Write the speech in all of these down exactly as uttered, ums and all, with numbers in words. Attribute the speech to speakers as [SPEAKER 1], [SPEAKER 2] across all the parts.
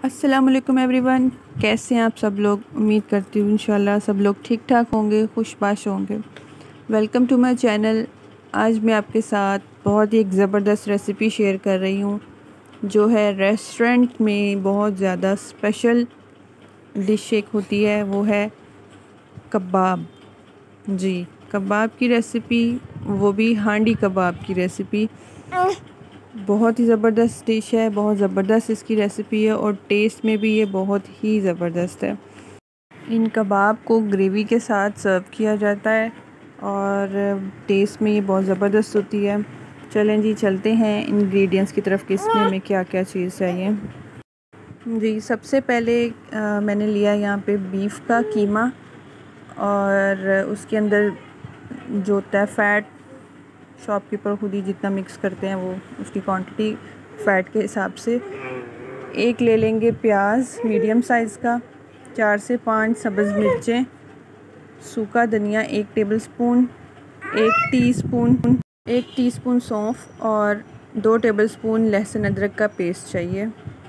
[SPEAKER 1] अस्सलाम वालेकुम एवरीवन, कैसे हैं आप सब लोग। उम्मीद करती हूँ इंशाल्लाह सब लोग ठीक ठाक होंगे, खुशबाश होंगे। Welcome to my channel. आज मैं आपके साथ बहुत ही एक ज़बरदस्त रेसिपी शेयर कर रही हूँ, जो है रेस्टोरेंट में बहुत ज़्यादा स्पेशल डिश एक होती है, वो है कबाब। जी, कबाब की रेसिपी, वो भी हांडी कबाब की रेसिपी। बहुत ही ज़बरदस्त डिश है, बहुत ज़बरदस्त इसकी रेसिपी है और टेस्ट में भी ये बहुत ही ज़बरदस्त है। इन कबाब को ग्रेवी के साथ सर्व किया जाता है और टेस्ट में ये बहुत ज़बरदस्त होती है। चलें जी, चलते हैं इंग्रेडिएंट्स की तरफ कि इसमें हमें क्या क्या चीज़ चाहिए। जी, सबसे पहले आ, मैंने लिया यहाँ पे बीफ का कीमा, और उसके अंदर जो होता है फ़ैट, शॉपकीपर खुद ही जितना मिक्स करते हैं वो उसकी क्वांटिटी फ़ैट के हिसाब से। एक ले लेंगे प्याज मीडियम साइज़ का, चार से पाँच सब्ज़ मिर्चें, सूखा धनिया एक टेबलस्पून, एक टीस्पून एक टीस्पून सौंफ और दो टेबलस्पून लहसुन अदरक का पेस्ट चाहिए।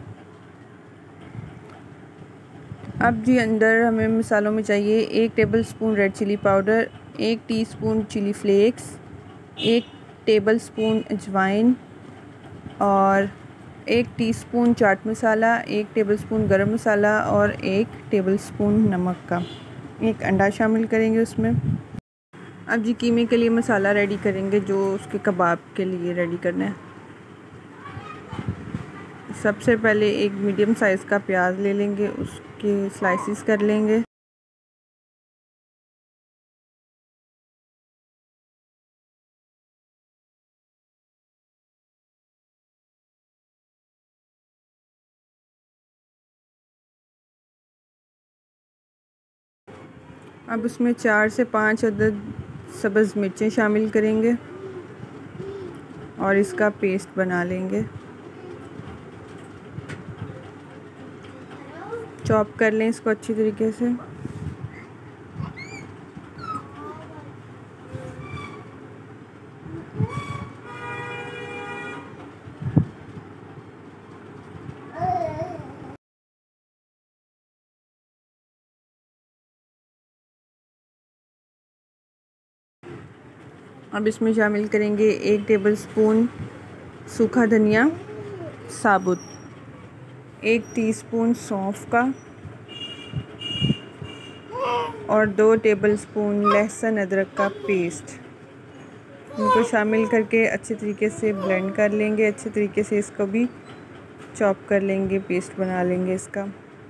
[SPEAKER 1] अब जी अंदर हमें मसालों में चाहिए एक टेबलस्पून रेड चिली पाउडर, एक टीस्पून चिली फ्लेक्स, एक टेबलस्पून अजवाइन और एक टीस्पून चाट मसाला, एक टेबलस्पून गरम मसाला और एक टेबलस्पून नमक का। एक अंडा शामिल करेंगे उसमें। अब जी कीमे के लिए मसाला रेडी करेंगे, जो उसके कबाब के लिए रेडी करना है। सबसे पहले एक मीडियम साइज़ का प्याज ले लेंगे, उसके स्लाइसिस कर लेंगे। अब उसमें चार से पाँच अदद सब्ज़ मिर्चें शामिल करेंगे और इसका पेस्ट बना लेंगे। चॉप कर लें इसको अच्छी तरीके से। अब इसमें शामिल करेंगे एक टेबलस्पून सूखा धनिया साबुत, एक टीस्पून सौंफ का और दो टेबलस्पून लहसुन अदरक का पेस्ट। इनको शामिल करके अच्छे तरीके से ब्लेंड कर लेंगे। अच्छे तरीके से इसको भी चॉप कर लेंगे, पेस्ट बना लेंगे इसका।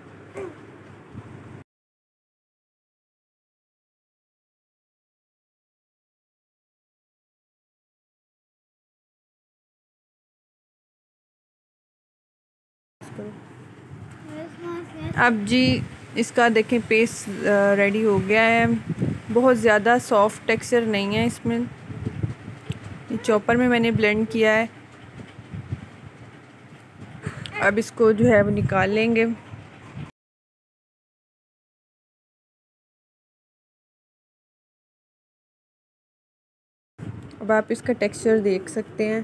[SPEAKER 1] अब जी इसका देखें पेस्ट रेडी हो गया है। बहुत ज़्यादा सॉफ्ट टेक्सचर नहीं है इसमें। चॉपर में मैंने ब्लेंड किया है। अब इसको जो है वो निकाल लेंगे। अब आप इसका टेक्सचर देख सकते हैं।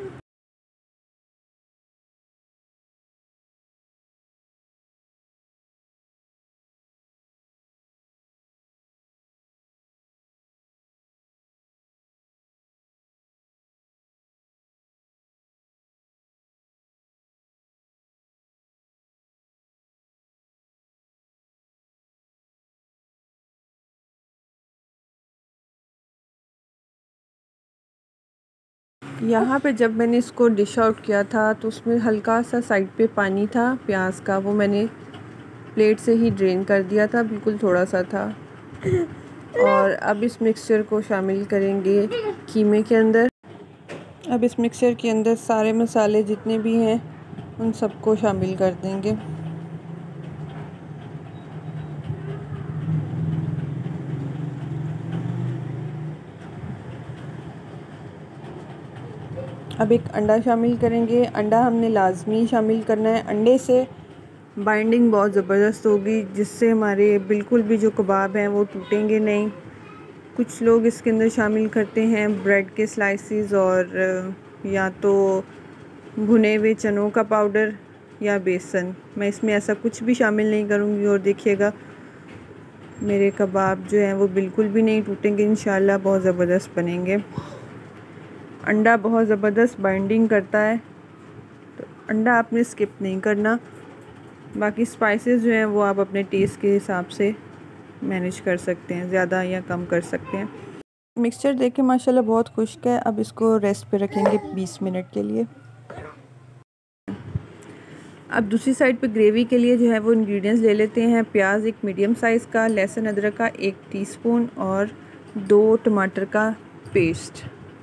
[SPEAKER 1] यहाँ पे जब मैंने इसको डिश आउट किया था तो उसमें हल्का सा साइड पे पानी था प्याज का, वो मैंने प्लेट से ही ड्रेन कर दिया था, बिल्कुल थोड़ा सा था। और अब इस मिक्सचर को शामिल करेंगे कीमे के अंदर। अब इस मिक्सचर के अंदर सारे मसाले जितने भी हैं उन सबको शामिल कर देंगे। अब एक अंडा शामिल करेंगे। अंडा हमने लाजमी शामिल करना है। अंडे से बाइंडिंग बहुत ज़बरदस्त होगी, जिससे हमारे बिल्कुल भी जो कबाब हैं वो टूटेंगे नहीं। कुछ लोग इसके अंदर शामिल करते हैं ब्रेड के स्लाइसेस और या तो भुने हुए चनों का पाउडर, या बेसन। मैं इसमें ऐसा कुछ भी शामिल नहीं करूँगी। और देखिएगा मेरे कबाब जो हैं वो बिल्कुल भी नहीं टूटेंगे, इंशाल्लाह बहुत ज़बरदस्त बनेंगे। अंडा बहुत ज़बरदस्त बाइंडिंग करता है, तो अंडा आपने स्किप नहीं करना। बाकी स्पाइसेस जो हैं वो आप अपने टेस्ट के हिसाब से मैनेज कर सकते हैं, ज़्यादा या कम कर सकते हैं। मिक्सचर देख के माशाल्लाह बहुत खुश्क है। अब इसको रेस्ट पे रखेंगे बीस मिनट के लिए। अब दूसरी साइड पे ग्रेवी के लिए जो है वो इंग्रेडिएंट्स ले लेते हैं। प्याज एक मीडियम साइज़ का, लहसुन अदरक का एक टीस्पून और दो टमाटर का पेस्ट।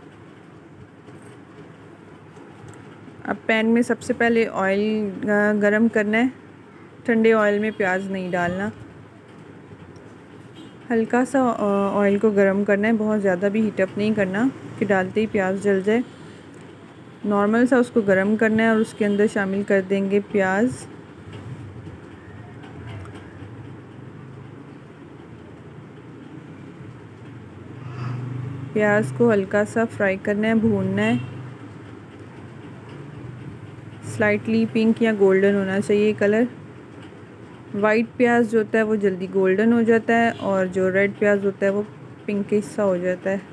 [SPEAKER 1] अब पैन में सबसे पहले ऑयल गरम करना है। ठंडे ऑयल में प्याज नहीं डालना, हल्का सा ऑयल को गरम करना है, बहुत ज़्यादा भी हीटअप नहीं करना कि डालते ही प्याज जल जाए। नॉर्मल सा उसको गरम करना है और उसके अंदर शामिल कर देंगे प्याज। प्याज को हल्का सा फ्राई करना है, भूनना है। स्लाइटली पिंक या गोल्डन होना चाहिए कलर। वाइट प्याज जो होता है वो जल्दी गोल्डन हो जाता है और जो रेड प्याज होता है वो पिंकिश सा हो जाता है।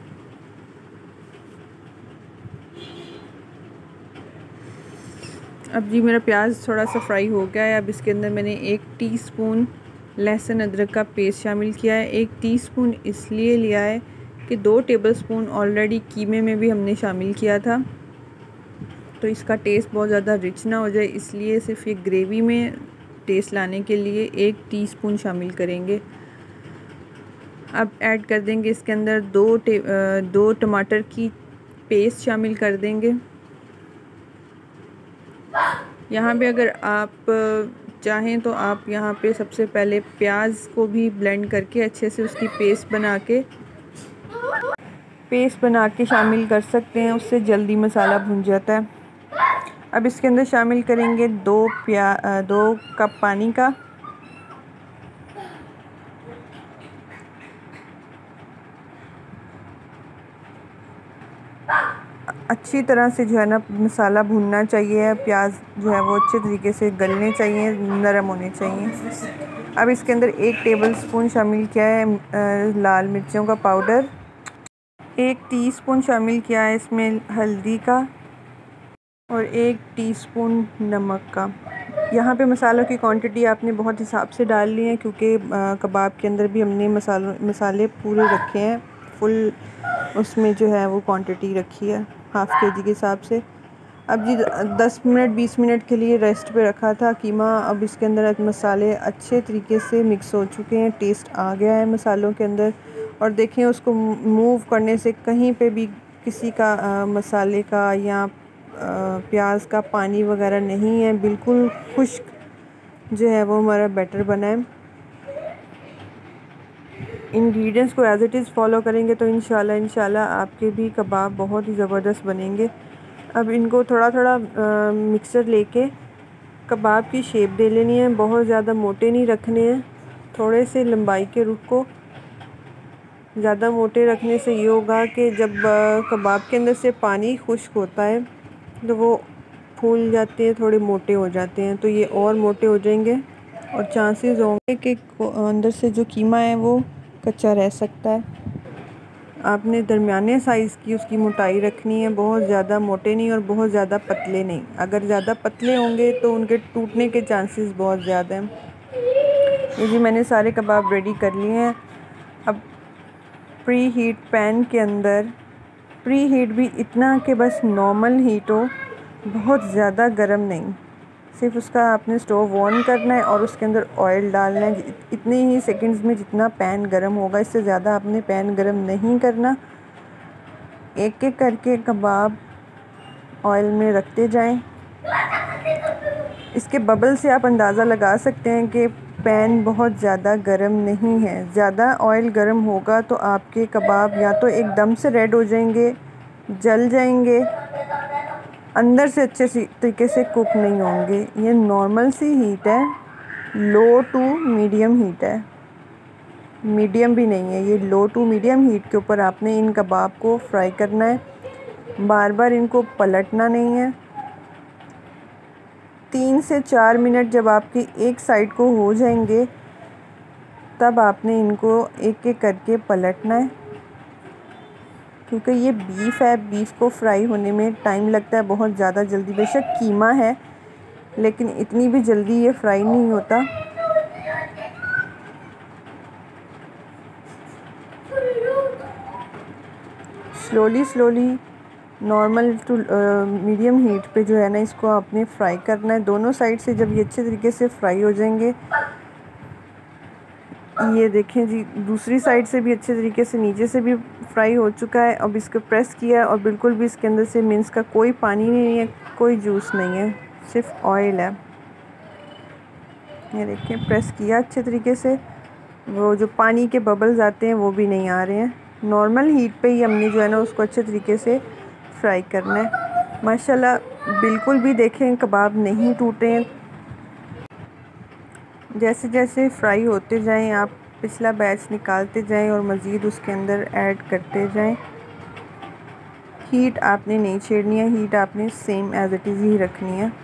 [SPEAKER 1] अब जी मेरा प्याज थोड़ा सा फ्राई हो गया है। अब इसके अंदर मैंने एक टीस्पून लहसुन अदरक का पेस्ट शामिल किया है। एक टीस्पून इसलिए लिया है कि दो टेबलस्पून ऑलरेडी कीमे में भी हमने शामिल किया था, तो इसका टेस्ट बहुत ज़्यादा रिच ना हो जाए, इसलिए सिर्फ ये ग्रेवी में टेस्ट लाने के लिए एक टीस्पून शामिल करेंगे। अब ऐड कर देंगे इसके अंदर दो टे दो टमाटर की पेस्ट शामिल कर देंगे। यहाँ पे अगर आप चाहें तो आप यहाँ पे सबसे पहले प्याज को भी ब्लेंड करके अच्छे से उसकी पेस्ट बना के पेस्ट बना के शामिल कर सकते हैं, उससे जल्दी मसाला भुन जाता है। अब इसके अंदर शामिल करेंगे दो प्या दो कप पानी का। अच्छी तरह से जो है ना मसाला भुनना चाहिए। प्याज जो है वो अच्छे तरीके से गलने चाहिए, नरम होने चाहिए। अब इसके अंदर एक टेबलस्पून शामिल किया है लाल मिर्चों का पाउडर। एक टीस्पून शामिल किया है इसमें हल्दी का और एक टीस्पून नमक का। यहाँ पे मसालों की क्वांटिटी आपने बहुत हिसाब से डाल ली है, क्योंकि कबाब के अंदर भी हमने मसालों मसाले पूरे रखे हैं, फुल उसमें जो है वो क्वांटिटी रखी है हाफ़ के जी के हिसाब से। अब जी दस मिनट बीस मिनट के लिए रेस्ट पे रखा था कीमा। अब इसके अंदर मसाले अच्छे तरीके से मिक्स हो चुके हैं, टेस्ट आ गया है मसालों के अंदर। और देखें उसको मूव करने से कहीं पे भी किसी का आ, मसाले का या प्याज का पानी वगैरह नहीं है, बिल्कुल खुश्क जो है वो हमारा बैटर बना है। इंग्रेडिएंट्स को एज़ इट इज़ फॉलो करेंगे तो इंशाल्लाह इंशाल्लाह आपके भी कबाब बहुत ही ज़बरदस्त बनेंगे। अब इनको थोड़ा थोड़ा मिक्सर लेके कबाब की शेप दे लेनी है, बहुत ज़्यादा मोटे नहीं रखने हैं, थोड़े से लंबाई के रुख को। ज़्यादा मोटे रखने से ये होगा कि जब कबाब के अंदर से पानी खुश्क होता है तो वो फूल जाते हैं, थोड़े मोटे हो जाते हैं, तो ये और मोटे हो जाएंगे और चांसेस होंगे कि अंदर से जो कीमा है वो कच्चा रह सकता है। आपने दरमियाने साइज़ की उसकी मोटाई रखनी है, बहुत ज़्यादा मोटे नहीं और बहुत ज़्यादा पतले नहीं। अगर ज़्यादा पतले होंगे तो उनके टूटने के चांसेस बहुत ज़्यादा हैं। ये जी मैंने सारे कबाब रेडी कर लिए हैं। अब प्री हीट पैन के अंदर, प्री हीट भी इतना कि बस नॉर्मल हीट हो, बहुत ज़्यादा गर्म नहीं, सिर्फ उसका आपने स्टोव ऑन करना है और उसके अंदर ऑयल डालना है इतने ही सेकंड्स में जितना पैन गरम होगा, इससे ज़्यादा आपने पैन गरम नहीं करना। एक एक करके कबाब ऑयल में रखते जाएं। इसके बबल से आप अंदाज़ा लगा सकते हैं कि पैन बहुत ज़्यादा गरम नहीं है। ज़्यादा ऑयल गरम होगा तो आपके कबाब या तो एकदम से रेड हो जाएंगे, जल जाएंगे, अंदर से अच्छे तरीके से कुक नहीं होंगे। ये नॉर्मल सी हीट है, लो टू मीडियम हीट है, मीडियम भी नहीं है, ये लो टू मीडियम हीट के ऊपर आपने इन कबाब को फ्राई करना है। बार बार इनको पलटना नहीं है। तीन से चार मिनट जब आपके एक साइड को हो जाएंगे तब आपने इनको एक एक करके पलटना है, क्योंकि ये बीफ है, बीफ को फ्राई होने में टाइम लगता है बहुत ज़्यादा जल्दी। बेशक कीमा है लेकिन इतनी भी जल्दी ये फ्राई नहीं होता। Slowly slowly normal to medium heat पे जो है ना इसको आपने फ्राई करना है दोनों साइड से। जब ये अच्छे तरीके से फ्राई हो जाएंगे, ये देखें जी दूसरी साइड से भी अच्छे तरीके से नीचे से भी फ्राई हो चुका है। अब इसको प्रेस किया है और बिल्कुल भी इसके अंदर से मिन्स का कोई पानी नहीं है, कोई जूस नहीं है, सिर्फ ऑयल है। ये देखें प्रेस किया अच्छे तरीके से, वो जो पानी के बबल्स आते हैं वो भी नहीं आ रहे हैं। नॉर्मल हीट पे ही हमने जो है ना उसको अच्छे तरीके से फ्राई करना है। माशाल्लाह बिल्कुल भी देखें कबाब नहीं टूटे हैं। जैसे जैसे फ्राई होते जाएं आप पिछला बैच निकालते जाएं और मज़ीद उसके अंदर ऐड करते जाएं। हीट आपने नहीं छेड़नी है, हीट आपने सेम एज इट इज़ ही रखनी है।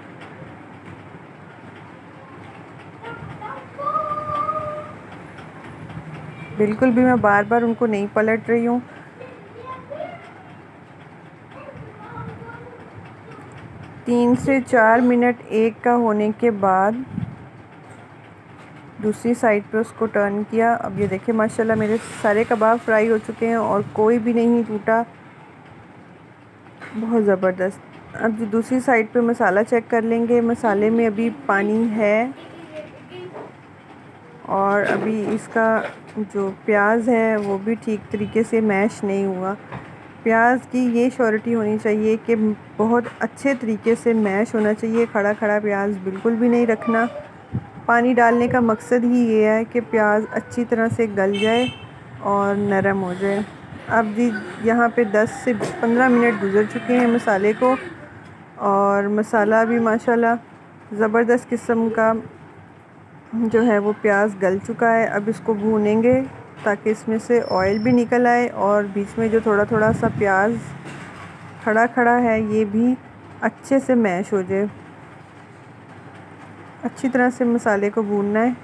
[SPEAKER 1] बिल्कुल भी मैं बार बार उनको नहीं पलट रही हूँ। तीन से चार मिनट एक का होने के बाद दूसरी साइड पे उसको टर्न किया। अब ये देखिए माशाल्लाह मेरे सारे कबाब फ्राई हो चुके हैं और कोई भी नहीं टूटा, बहुत ज़बरदस्त। अब जो दूसरी साइड पे मसाला चेक कर लेंगे। मसाले में अभी पानी है और अभी इसका जो प्याज है वो भी ठीक तरीके से मैश नहीं हुआ। प्याज की ये श्योरिटी होनी चाहिए कि बहुत अच्छे तरीके से मैश होना चाहिए, खड़ा खड़ा प्याज बिल्कुल भी नहीं रखना। पानी डालने का मकसद ही ये है कि प्याज अच्छी तरह से गल जाए और नरम हो जाए। अब जी यहाँ पे दस से पंद्रह मिनट गुजर चुके हैं मसाले को और मसाला भी माशाल्लाह ज़बरदस्त किस्म का जो है वो प्याज गल चुका है। अब इसको भूनेंगे ताकि इसमें से ऑयल भी निकल आए और बीच में जो थोड़ा थोड़ा सा प्याज खड़ा खड़ा है ये भी अच्छे से मैश हो जाए। अच्छी तरह से मसाले को भूनना है।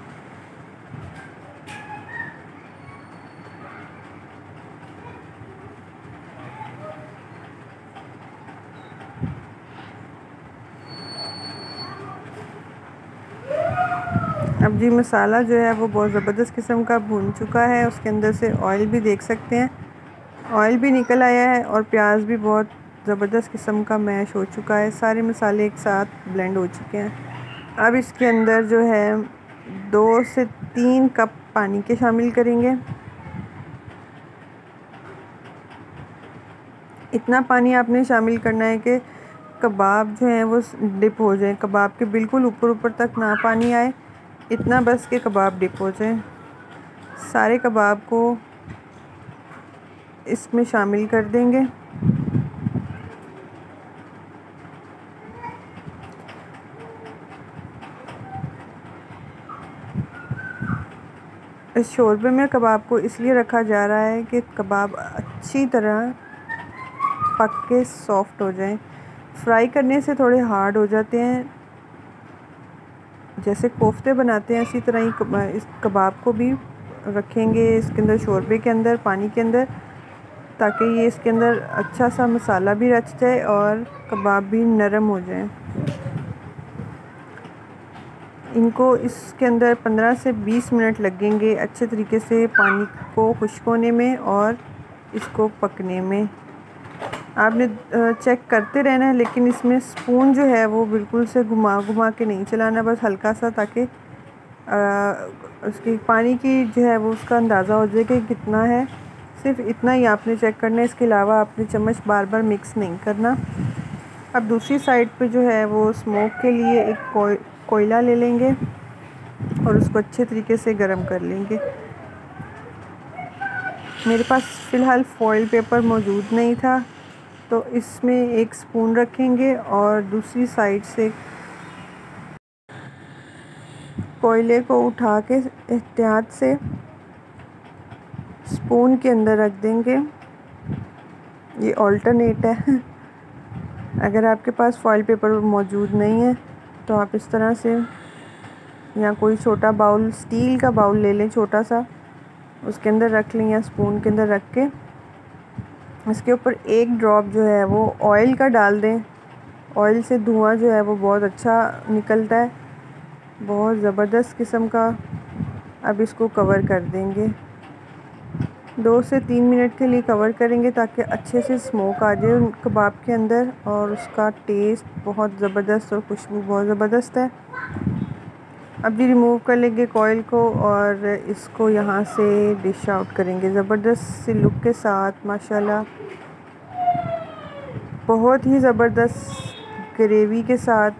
[SPEAKER 1] अब जी मसाला जो है वो बहुत ज़बरदस्त किस्म का भून चुका है। उसके अंदर से ऑयल भी देख सकते हैं, ऑयल भी निकल आया है और प्याज भी बहुत ज़बरदस्त किस्म का मैश हो चुका है। सारे मसाले एक साथ ब्लेंड हो चुके हैं। अब इसके अंदर जो है दो से तीन कप पानी के शामिल करेंगे। इतना पानी आपने शामिल करना है कि कबाब जो हैं वो डिप हो जाए, कबाब के बिल्कुल ऊपर ऊपर तक ना पानी आए, इतना बस के कबाब डिप हो जाए। सारे कबाब को इसमें शामिल कर देंगे। इस शोरबे में कबाब को इसलिए रखा जा रहा है कि कबाब अच्छी तरह पक के सॉफ्ट हो जाएं। फ्राई करने से थोड़े हार्ड हो जाते हैं, जैसे कोफ्ते बनाते हैं इसी तरह ही इस कबाब को भी रखेंगे इसके अंदर शोरबे के अंदर, पानी के अंदर, ताकि ये इसके अंदर अच्छा सा मसाला भी रच जाए और कबाब भी नरम हो जाए। इनको इसके अंदर पंद्रह से बीस मिनट लगेंगे अच्छे तरीके से पानी को खुश्क होने में और इसको पकने में। आपने चेक करते रहना है, लेकिन इसमें स्पून जो है वो बिल्कुल से घुमा घुमा के नहीं चलाना, बस हल्का सा, ताकि उसकी पानी की जो है वो उसका अंदाज़ा हो जाए कि कितना है। सिर्फ इतना ही आपने चेक करना है, इसके अलावा आपने चम्मच बार बार मिक्स नहीं करना। अब दूसरी साइड पे जो है वो स्मोक के लिए एक कोय कोयला ले लेंगे और उसको अच्छे तरीके से गर्म कर लेंगे। मेरे पास फ़िलहाल फॉइल पेपर मौजूद नहीं था, तो इसमें एक स्पून रखेंगे और दूसरी साइड से कोयले को उठा के एहतियात से स्पून के अंदर रख देंगे। ये ऑल्टरनेट है, अगर आपके पास फॉइल पेपर मौजूद नहीं है तो आप इस तरह से या कोई छोटा बाउल, स्टील का बाउल ले लें छोटा सा, उसके अंदर रख लें या स्पून के अंदर रख के इसके ऊपर एक ड्रॉप जो है वो ऑयल का डाल दें। ऑयल से धुआं जो है वो बहुत अच्छा निकलता है, बहुत ज़बरदस्त किस्म का। अब इसको कवर कर देंगे, दो से तीन मिनट के लिए कवर करेंगे ताकि अच्छे से स्मोक आ जाए कबाब के अंदर, और उसका टेस्ट बहुत ज़बरदस्त और खुशबू बहुत ज़बरदस्त है। अब ये रिमूव कर लेंगे ऑयल को और इसको यहाँ से डिश आउट करेंगे ज़बरदस्त सी लुक के साथ। माशाल्लाह बहुत ही ज़बरदस्त ग्रेवी के साथ,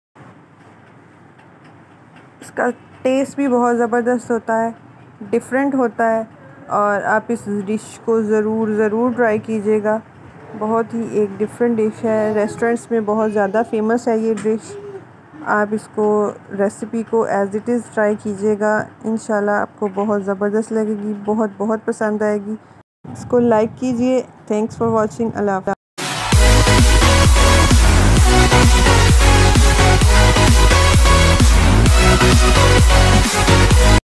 [SPEAKER 1] इसका टेस्ट भी बहुत ज़बरदस्त होता है, डिफरेंट होता है, और आप इस डिश को ज़रूर ज़रूर ट्राई कीजिएगा। बहुत ही एक डिफरेंट डिश है, रेस्टोरेंट्स में बहुत ज़्यादा फेमस है ये डिश। आप इसको रेसिपी को एज़ इट इज़ ट्राई कीजिएगा, इंशाल्लाह आपको बहुत ज़बरदस्त लगेगी, बहुत बहुत पसंद आएगी। इसको लाइक कीजिए। Thanks for watching. अल्लाह हाफ़िज़।